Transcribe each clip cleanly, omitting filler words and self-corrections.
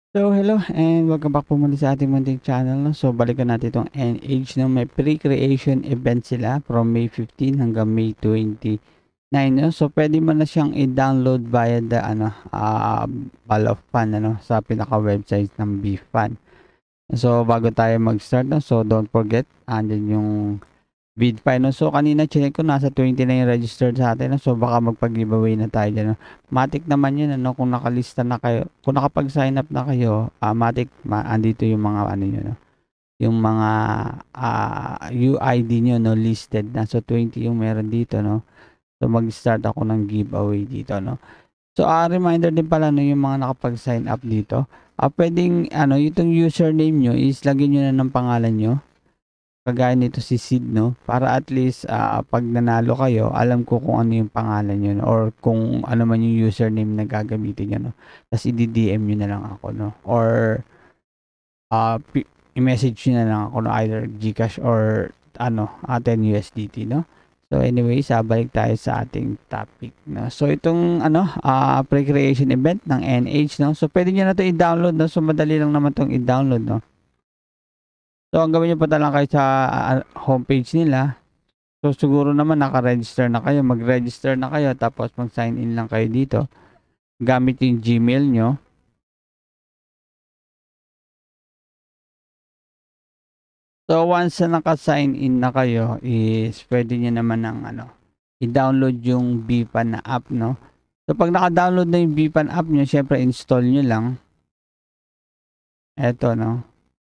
So, hello and welcome back po muli sa ating munting channel. No? So, balikan natin itong NH no? May pre-creation event sila from May 15 hanggang May 29. No? So, pwede mo na siyang i-download via the Ball of Fun sa pinaka-website ng BFan. So, bago tayo mag-start, no? So, don't forget, andyan yung BYDFI, no? So, kanina chinek ko, nasa 20 na yung registered sa atin, no? So, baka magpag-giveaway na tayo dyan, no? Matik naman yun, ano? Kung nakalista na kayo, kung nakapag-sign up na kayo, matik, andito yung mga, ano yun, no? Yung mga UID nyo, no? Listed na. So, 20 yung meron dito, no? So, mag-start ako ng giveaway dito, no? So, reminder din pala, no? Yung mga nakapag-sign up dito, pwedeng, itong username nyo is lagyan nyo na ng pangalan nyo. Kagaya nito si Sid, no? Para at least pag nanalo kayo, alam ko kung ano yung pangalan nyo, no? Or kung ano man yung username na gagamitin nyo, no? Tapos i-DM nyo na lang ako, no? Or i-message nyo na lang ako, no? Either Gcash or 10 USDT, no? So anyways, balik tayo sa ating topic, no? So itong pre-creation event ng NH, no? So pwede nyo na to i-download, no? So madali lang naman tong i-download, no? So, ang gawin nyo, punta lang kayo sa homepage nila. So, siguro naman naka-register na kayo. Mag-register na kayo. Tapos, mag-sign in lang kayo dito. Gamit yung Gmail nyo. So, once na naka-sign in na kayo, is pwede nyo naman ng i-download yung BFan na app, no? So, pag naka-download na yung BFan app nyo, syempre, install nyo lang. Eto, no?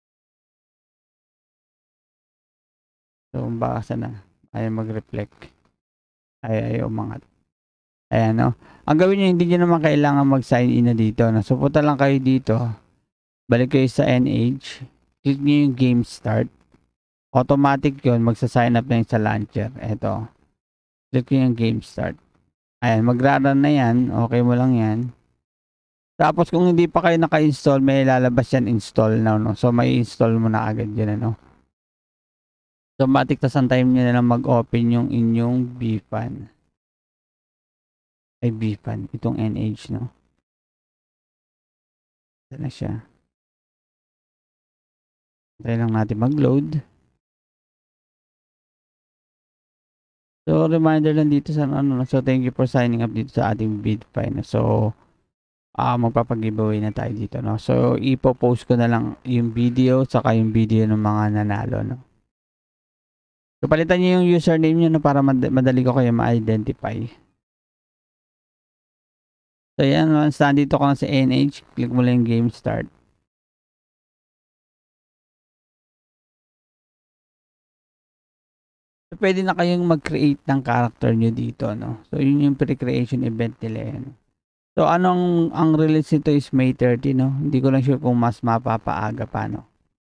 So, baka na. Ayaw mag-reflect. Ayaw umangat. Ayan, no? Ang gawin nyo, hindi nyo naman kailangan mag-sign in na dito. No? So, punta lang kayo dito. Balik kayo sa NH. Click nyo yung game start. Automatic yun. Magsa-sign up na yung sa launcher. Eto. Click nyo yung game start. Ayan, magra-run na yan. Okay mo lang yan. Tapos, kung hindi pa kayo naka-install, may lalabas yan install now, no? So, may install mo na agad yan, ano? So, automatic, tas ang time nyo na lang mag-open yung inyong BFan. Ay, BFan. Itong NH, no? Ito na siya. Try lang natin mag-load. So, reminder lang dito sa So, thank you for signing up dito sa ating BYDFI, no? So, magpapag-giveaway na tayo dito, no? So, ipo-post ko na lang yung video, saka yung video ng mga nanalo, no? So, palitan nyo yung username nyo, no? Para madali ko kayo ma-identify. So, yan. Once nandito ka sa NH, click mo lang yung game start. So, pwede na kayong mag-create ng character nyo dito, no? So, yun yung pre-creation event nila, yan. So, ang release nito is May 30, no? Hindi ko lang sure kung mas mapapaaga pa, no?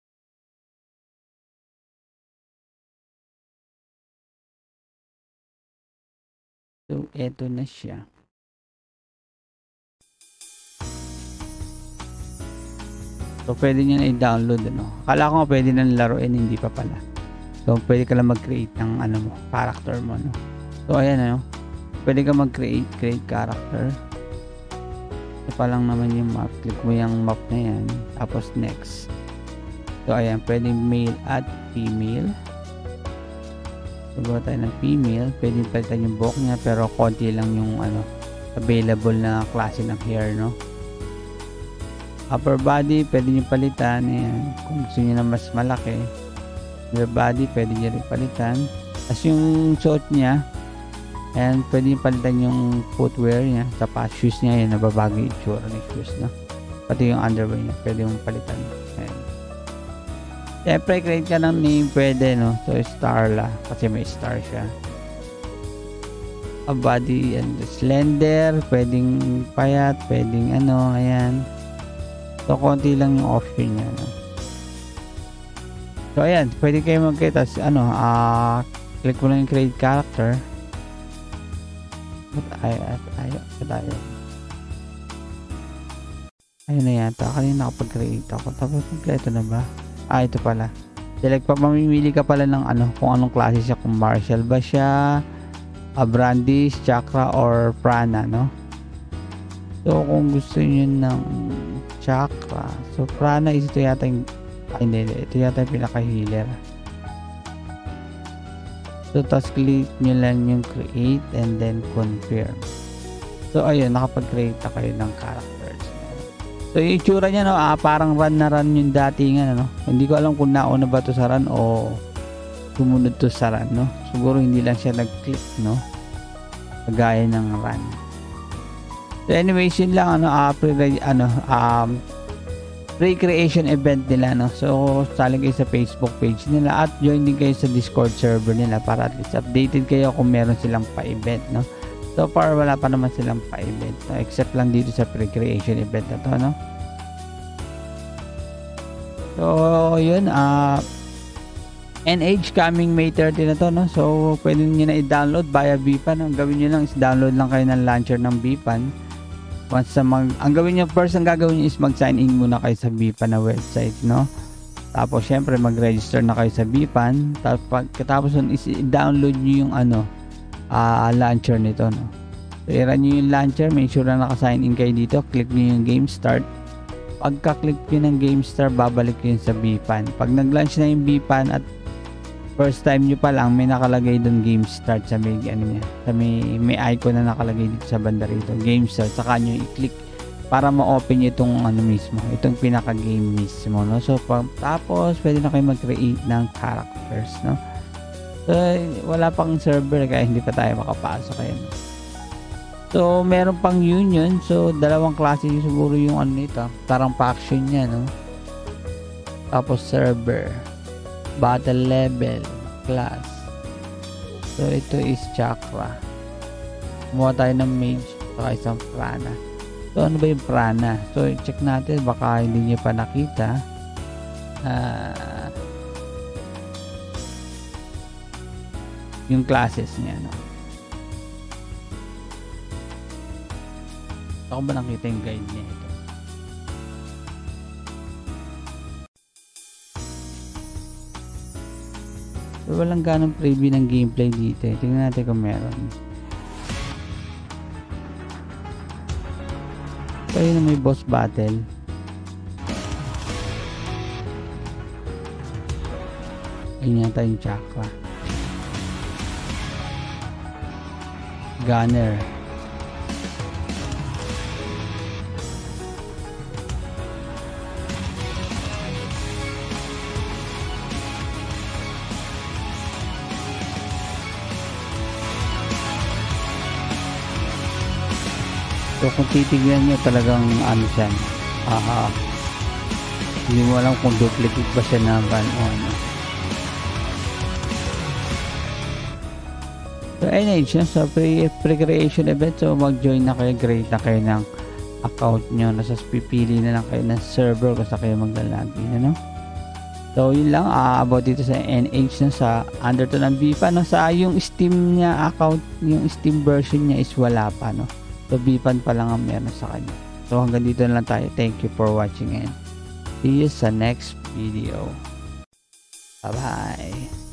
So, eto na siya. So, pwede nyo na i-download, ano? Akala ko nga pwede na laruin, hindi pa pala. So, pwede ka lang mag-create ng, character mo, no? So, ayan, pwede ka mag-create character. Ito pa lang naman yung map. Click mo yung map na yan. Tapos, next. So, ayan, pwede male at female. So, gawa tayo ng female. Pwede palitan yung buhok niya, pero konti lang yung, available na klase ng hair, no? Upper body, pwede nyo palitan. Ayan. Kung gusto nyo na mas malaki. Upper body, pwede nyo rin palitan. Tapos yung suot niya, ayan, pwede nyo palitan yung footwear niya. Tapos shoes niya, ayan, nababago yung itsura ng shoes, no? Pati yung underwear niya, pwede mong palitan. Ayan. Siyempre, create ka ng name, pwede, no? So, Starla, kasi may star siya. A body, and slender, pwedeng payat, pwedeng ayan. So, konti lang yung option niya, no? So, ayan, pwede kayo mag-create. Tapos, click mo lang yung create character. Tayo. Ayun na yata. Kanina nakapag-create ako. Tapos, kompleto na ba? Ito pala. Select pa, mamimili ka pala ng kung anong klase siya. Kung martial ba siya, brandish, chakra, or prana, no? So, kung gusto nyo ng chakra. So prana is ito yata yung ito yata yung pinaka-healer. So tapos click nyo lang yung create and then confirm. So ayun, nakapag-create na kayo ng characters. So yung itsura niya, no, parang run na run yung datingan, ano. Hindi ko alam kung nauna ba to sa run o sumunod to sa run, no. Siguro hindi lang siya nag-click, no, kagaya ng run. So anyways, yun lang, pre-creation event nila, no. So sali kayo sa Facebook page nila at join din kayo sa Discord server nila para at least updated kayo kung meron silang pa-event, no. So far wala pa naman silang pa-event, no? Except lang dito sa pre-creation event na to, no. So yun, NH coming May 30 na to, no. So pwede niyo na i-download via BPAN. Ang gawin niyo lang is download lang kayo ng launcher ng BPAN. Once ang gawin niyo, first ang gagawin niyo is mag-sign in muna kayo sa BPAN na website, no. Tapos syempre mag-register na kayo sa BPAN. Tapos pagkatapos nun is i-download niyo yung launcher nito, no. So i-run niyo yung launcher, make sure na naka-sign in kayo dito, click niyo yung game start. Pagka-click niyo ng game start, babalik yun sa BPAN. Pag nag-launch na yung BPAN at first time nyo pa lang, may nakalagay doon game start sa may may icon na nakalagay dito sa banda rito, game start. Saka nyo i-click para ma-open nyo itong mismo, itong pinaka-game mismo, no. So tapos pwede na kayo mag-create ng characters, no. So wala pang server kaya hindi pa tayo makapasok kayo, no? So meron pang union. So dalawang klase siguro yung nito, parang faction niya, no. Tapos server, battle level, class. So ito is chakra. Kumuha tayo ng mage saka isang prana. So ano ba yung prana? So check natin, baka hindi nyo pa nakita. Yung classes niya, no. Ako ba nakita yung guide niya ito? So walang ganong preview ng gameplay dito, eh. Tingnan natin kung meron. So yun na, may boss battle. Ayun yata yung chakra. Gunner. So kung titignan nyo, talagang siya, hindi mo alam kung duplicate ba siya na ban o ano. So NH, sa pre-creation event, so mag-join na kayo, create na kayo ng account nyo, nasa pipili na lang kayo ng server kung sa kayo maglalagin, ano. So yun lang about dito sa NH, sa under to ng BPAN, no. Sa yung Steam niya account, yung Steam version niya is wala pa, no. So BPAN pa lang ang meron sa kanya. So hanggang dito na lang tayo. Thank you for watching and see you sa next video. Bye bye.